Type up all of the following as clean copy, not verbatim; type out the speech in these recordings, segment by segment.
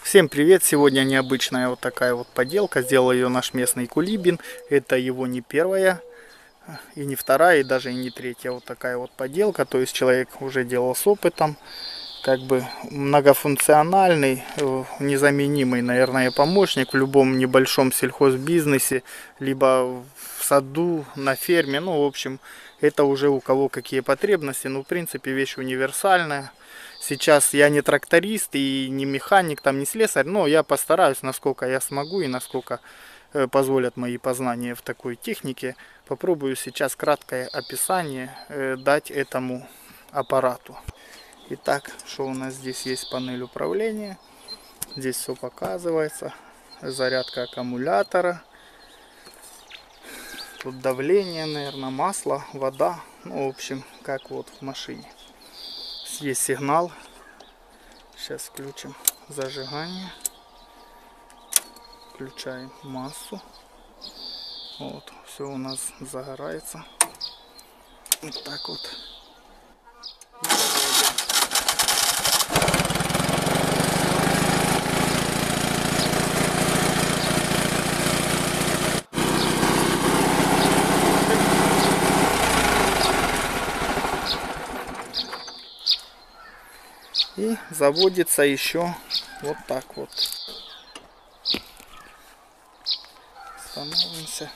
Всем привет! Сегодня необычная вот такая вот поделка. Сделал ее наш местный кулибин. Это его не первая, и не вторая, и даже и не третья вот такая вот поделка. То есть человек уже делал с опытом. Как бы многофункциональный, незаменимый, наверное, помощник в любом небольшом сельхозбизнесе, либо в саду, на ферме. Ну, в общем, это уже у кого какие потребности. Ну, в принципе, вещь универсальная. Сейчас я не тракторист и не механик, там, не слесарь, но я постараюсь, насколько я смогу и насколько позволят мои познания в такой технике. Попробую сейчас краткое описание дать этому аппарату. Итак, что у нас здесь есть? Панель управления. Здесь все показывается. Зарядка аккумулятора. Тут давление, наверное, масло, вода. Ну, в общем, как вот в машине. Есть сигнал. Сейчас включим зажигание. Включаем массу. Вот, все у нас загорается. Вот так вот. И заводится еще вот так вот. Становимся.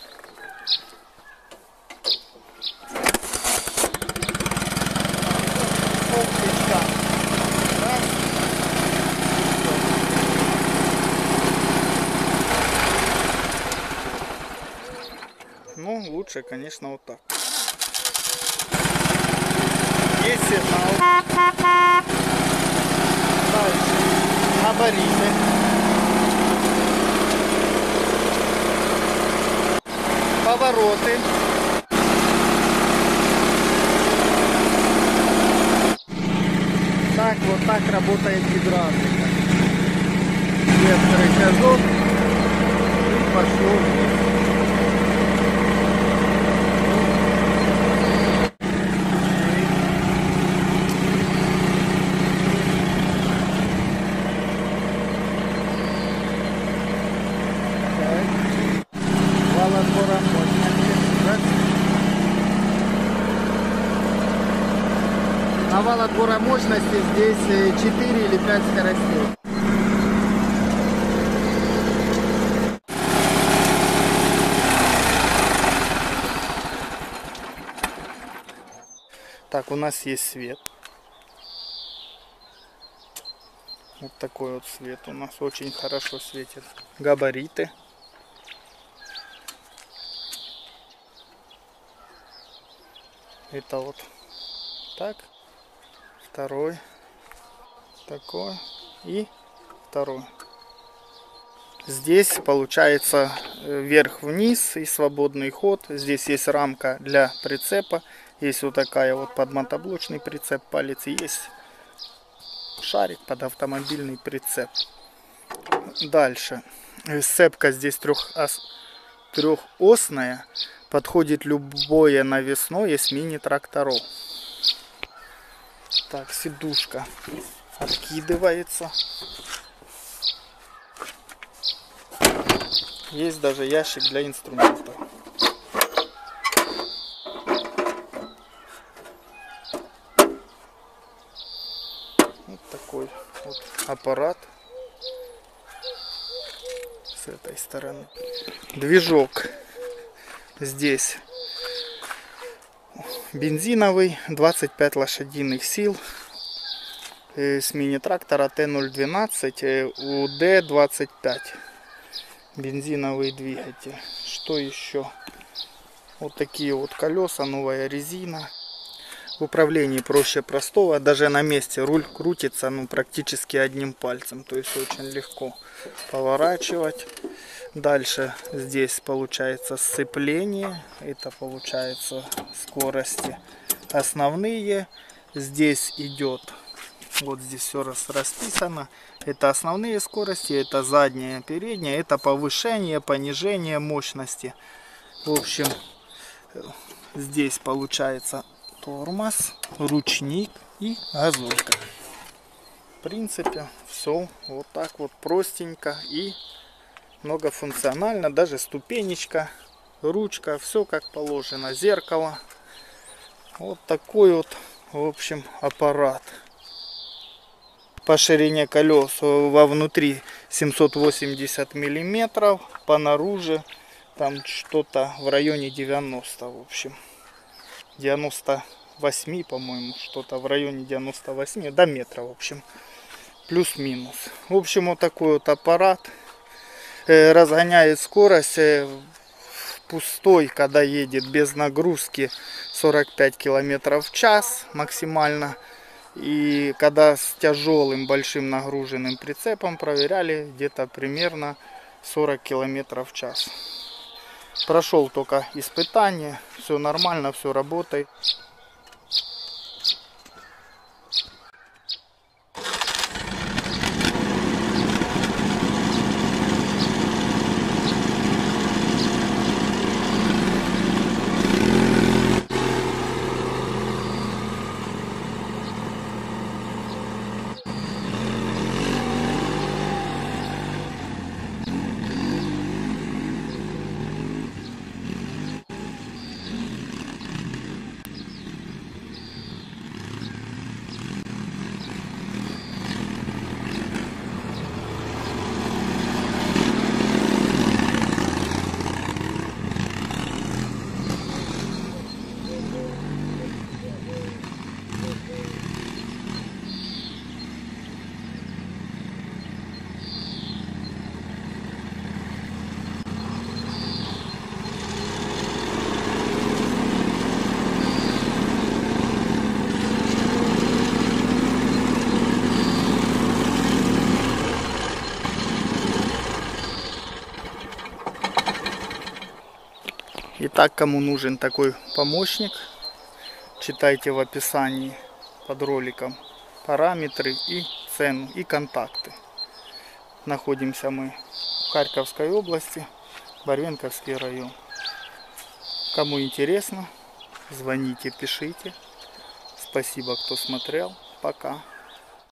Ну, лучше, конечно, вот так. Есть сигнал. Дальше. Габариты. Повороты. Так, вот так работает гидравлика. Вверх газон и пошел вниз. На вал отбора мощности здесь 4 или 5 скоростей. Так, у нас есть свет. Вот такой вот свет у нас очень хорошо светит. Габариты. Это вот так. Второй. Такой. И второй. Здесь получается вверх-вниз и свободный ход. Здесь есть рамка для прицепа. Есть вот такая вот под мотоблочный прицеп палец. И есть шарик под автомобильный прицеп. Дальше. Сцепка здесь трехосная. Подходит любое навесное с мини-тракторов. Так, сидушка откидывается. Есть даже ящик для инструментов. Вот такой вот аппарат с этой стороны. Движок здесь бензиновый, 25 лошадиных сил, с мини-трактора Т012 УД-25. Бензиновый двигатель. Что еще? Вот такие вот колеса, новая резина. В управлении проще простого. Даже на месте руль крутится практически одним пальцем. То есть очень легко поворачивать. Дальше здесь получается сцепление. Это получается скорости основные. Здесь идет, вот здесь все расписано. Это основные скорости, это задняя, передняя, это повышение, понижение мощности. В общем, здесь получается тормоз, ручник и газулька. принципе, все вот так вот простенько и многофункционально. Даже ступенечка, ручка, все как положено, зеркало. Вот такой вот, в общем, аппарат. По ширине колес вовнутри 780 миллиметров, по наружу там что-то в районе 90, в общем, 98, по-моему, что-то в районе 98 до метра, в общем, плюс-минус. В общем, вот такой вот аппарат разгоняет скорость пустой, когда едет без нагрузки, 45 километров в час максимально. И когда с тяжелым большим нагруженным прицепом проверяли, где-то примерно 40 километров в час. Прошел только испытание, все нормально, все работает. Итак, кому нужен такой помощник, читайте в описании под роликом параметры и цену, и контакты. Находимся мы в Харьковской области, Барвенковский район. Кому интересно, звоните, пишите. Спасибо, кто смотрел. Пока.